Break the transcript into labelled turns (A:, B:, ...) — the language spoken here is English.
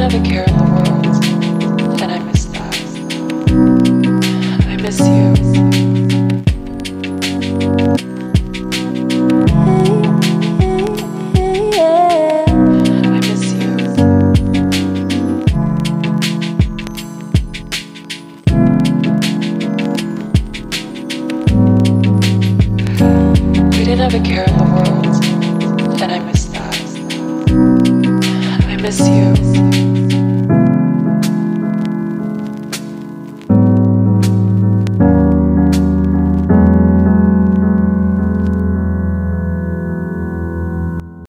A: have a care in the world, and I miss that. I miss you. I miss you. We didn't have a care in the world, and I miss that. I miss you.